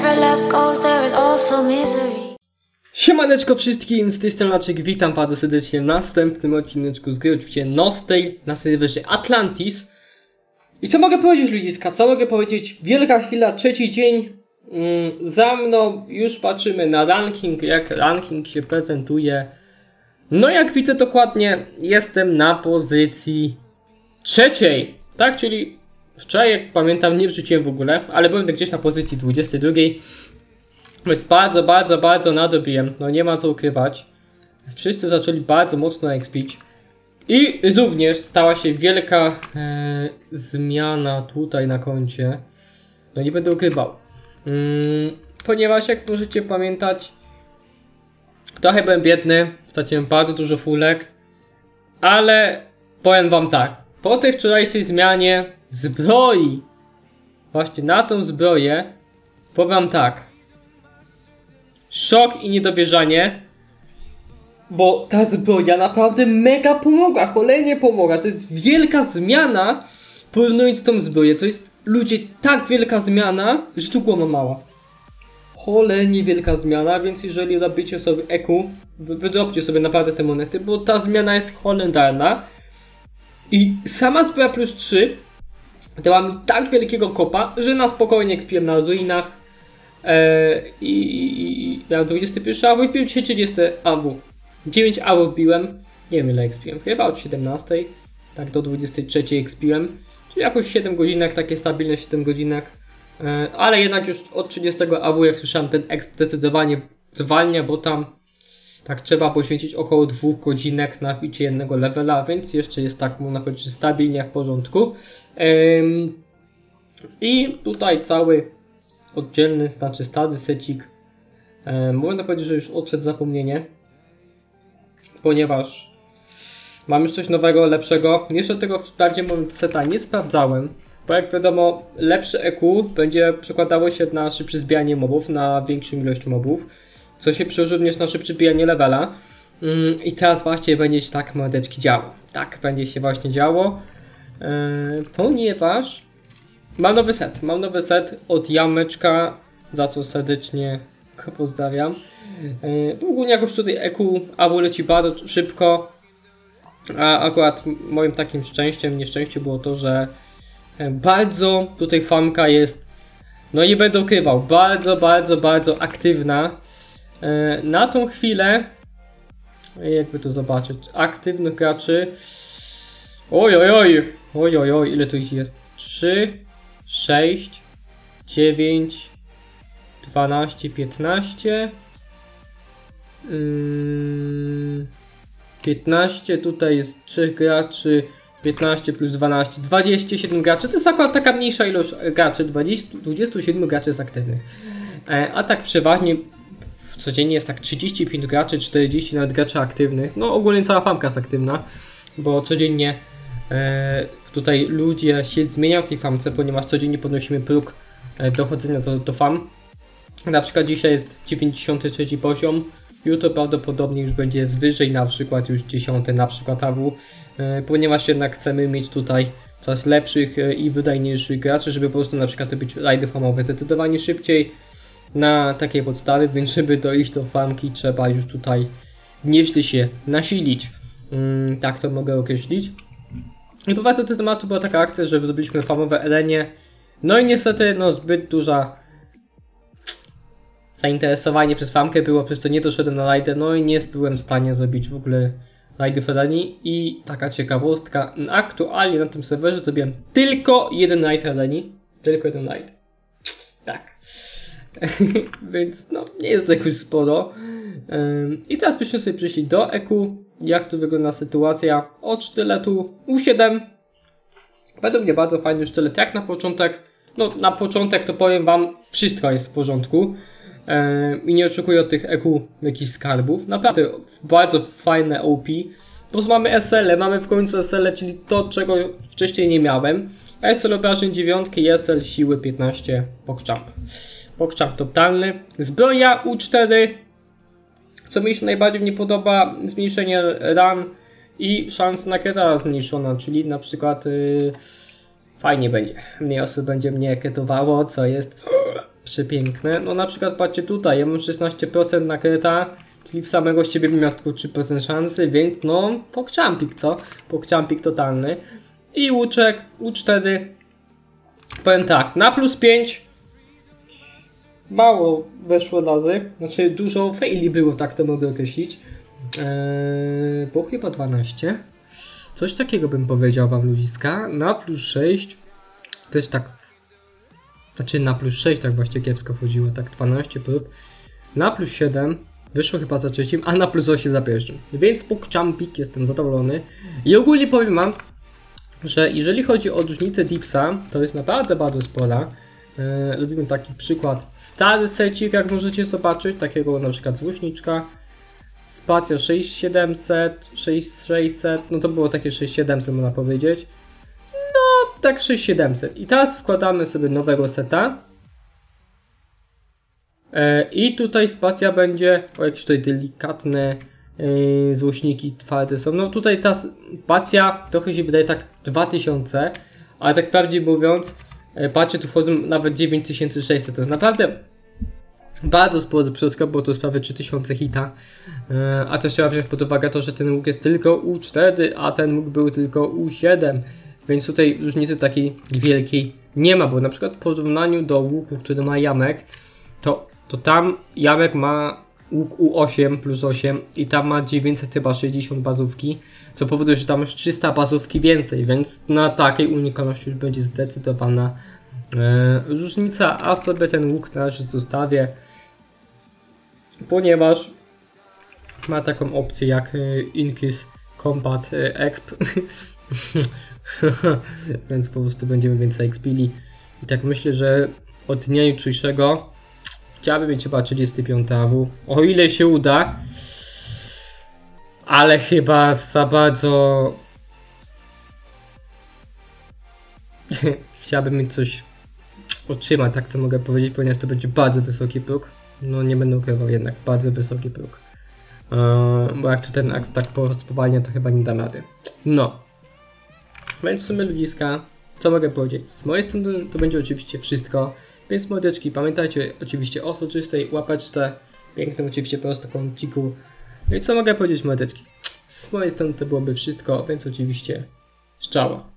wherever love goes, there is also misery. Siemaneczko wszystkim, z tej strony Laczek, witam bardzo serdecznie w następnym odcineczku z gry, oczywiście Nostale na serwerze Atlantis. I co mogę powiedzieć, ludziska, co mogę powiedzieć? Wielka chwila, trzeci dzień. Za mną już patrzymy na ranking, jak ranking się prezentuje. No jak widzę dokładnie, jestem na pozycji trzeciej, tak, czyli wczoraj, jak pamiętam, nie wrzuciłem w ogóle, ale byłem gdzieś na pozycji 22. Więc bardzo nadobiłem, no nie ma co ukrywać. Wszyscy zaczęli bardzo mocno expić. I również stała się wielka zmiana tutaj na koncie. No nie będę ukrywał. Ponieważ jak możecie pamiętać, trochę byłem biedny, straciłem bardzo dużo fulek. Ale powiem wam tak, po tej wczorajszej zmianie zbroi, właśnie na tą zbroję, powiem wam tak. Szok i niedowierzanie, bo ta zbroja naprawdę mega pomogła, cholernie pomogła. To jest wielka zmiana, porównując tą zbroję. To jest, ludzie, tak wielka zmiana, że tu głowa mała. Cholernie wielka zmiana, więc jeżeli robicie sobie EQ, wydropcie sobie naprawdę te monety, bo ta zmiana jest holendarna. I sama zbroja plus 3 dała mi tak wielkiego kopa, że na spokojnie ekspiłem na ruinach. I miałem 21 AW i wbiłem dzisiaj 30 AW. 9 AW wbiłem, nie wiem ile expiłem, chyba od 17, tak do 23 expiłem, czyli jakoś 7 godzinek, takie stabilne 7 godzinek, ale jednak już od 30 AW, jak słyszałem, ten exp zdecydowanie zwalnia, bo tam tak trzeba poświęcić około 2 godzinek na wbicie jednego levela, więc jeszcze jest tak, można powiedzieć, stabilnie w porządku. I tutaj cały oddzielny, znaczy stary secik, można powiedzieć, że już odszedł zapomnienie, ponieważ mam już coś nowego, lepszego. Jeszcze tego wprawdzie mówiąc seta nie sprawdzałem, bo jak wiadomo, lepsze EQ będzie przekładało się na szybsze zbijanie mobów, na większą ilość mobów, co się przełoży również na szybsze bijanie levela. I teraz właśnie będzie się tak, mordeczki, działo. Tak będzie się właśnie działo, ponieważ mam nowy set od Jameczka, za co serdecznie go pozdrawiam. Ogólnie jakoś tutaj EQ AW leci bardzo szybko, a akurat moim takim szczęściem, nieszczęściem było to, że bardzo tutaj famka jest, no nie będę ukrywał, bardzo aktywna. Na tą chwilę, jakby to zobaczyć, aktywnych graczy, oj, ile tu ich jest? 3, 6, 9, 12, 15, 15, tutaj jest 3 graczy, 15 plus 12, 27 graczy, to jest akurat taka mniejsza ilość graczy, 27 graczy jest aktywnych, a tak przeważnie codziennie jest tak 35 graczy, 40 nawet graczy aktywnych, no ogólnie cała famka jest aktywna, bo codziennie tutaj ludzie się zmieniają w tej famce, ponieważ codziennie podnosimy próg dochodzenia do fam. Na przykład dzisiaj jest 93 poziom, jutro prawdopodobnie już będzie wyżej, na przykład już 10 na przykład AW, ponieważ jednak chcemy mieć tutaj coraz lepszych i wydajniejszych graczy, żeby po prostu na przykład robić rajdy famowe zdecydowanie szybciej na takiej podstawie, więc żeby dojść do famki trzeba już tutaj nieźle się nasilić, tak to mogę określić. I po do tego tematu była taka akcja, że robiliśmy famowe Elenie. No i niestety, no zbyt duża zainteresowanie przez famkę było, przez co nie doszedłem na rajdę. No i nie byłem w stanie zrobić w ogóle rajdów Eleni. I taka ciekawostka, aktualnie na tym serwerze zrobiłem tylko jeden rajd Eleni. Tylko jeden rajd. Tak. Więc no, nie jest to jakoś sporo. I teraz byśmy sobie przyszli do EQ. Jak tu wygląda sytuacja od sztyletu U7. Według mnie bardzo fajny sztylet jak na początek. No na początek to powiem wam, wszystko jest w porządku. I nie oczekuję od tych EQ jakichś skarbów. Naprawdę bardzo fajne OP. Bo mamy SL, mamy w końcu SL, czyli to, czego wcześniej nie miałem. SL obrażeń 9 i SL siły 15 PogChamp. PogChamp totalny. Zbroja U4. Co mi się najbardziej nie podoba, zmniejszenie run i szans na keta zmniejszona, czyli na przykład fajnie będzie. Mniej osób będzie mnie ketowało, co jest przepiękne. No na przykład patrzcie tutaj, ja mam 16% na kreta, czyli w samego z ciebie bym miał tylko 3% szansy, więc no pokczampik, co? Pokczampik totalny. I łuczek, U4. Powiem tak, na +5 mało weszło razy, znaczy dużo faili było, tak to mogę określić. Było chyba 12. Coś takiego bym powiedział wam, ludziska. Na +6 też tak, znaczy na +6 tak właśnie kiepsko chodziło, tak 12 prób. Na +7 wyszło chyba za trzecim, a na +8 za pierwszym. Więc pokczampik, jestem zadowolony. I ogólnie powiem wam, że jeżeli chodzi o różnicę dipsa, to jest naprawdę bardzo spora. Robimy taki przykład. Stary secik, jak możecie zobaczyć, takiego na przykład złośniczka. Spacja 6700, 6600, no to było takie 6700 można powiedzieć. No, tak 6700. I teraz wkładamy sobie nowego seta. I tutaj spacja będzie, o jakieś tutaj delikatne złośniki twarde są. No tutaj ta spacja trochę się wydaje tak 2000, ale tak prawdziwie mówiąc, patrzcie, tu wchodzą nawet 9600. To jest naprawdę bardzo sporo przeskok, bo to jest prawie 3000 hita. A też trzeba wziąć pod uwagę to, że ten łuk jest tylko U4, a ten łuk był tylko U7. Więc tutaj różnicy takiej wielkiej nie ma, bo na przykład w porównaniu do łuku, który ma Jamek, to tam Jamek ma łuk U8 plus 8 i tam ma 960 bazówki, co powoduje, że tam już 300 bazówki więcej, więc na takiej unikalności już będzie zdecydowana różnica, a sobie ten łuk na razie zostawię, ponieważ ma taką opcję jak Increase Combat Exp. Więc po prostu będziemy więcej expili. I tak myślę, że od dnia jutrzejszego chciałbym mieć chyba 35 AW, o ile się uda, ale chyba za bardzo chciałbym mieć coś otrzymać, tak to mogę powiedzieć, ponieważ to będzie bardzo wysoki próg. No nie będę ukrywał, jednak bardzo wysoki próg, bo jak to ten akt tak powalnia, to chyba nie da rady. No, więc w sumie, ludziska, co mogę powiedzieć? Z mojej strony to będzie oczywiście wszystko. Więc mordeczki, pamiętajcie oczywiście o soczystej łapeczce, pięknym oczywiście prostokąciku. No i co mogę powiedzieć, mordeczki? Z mojej strony to byłoby wszystko, więc oczywiście szczała.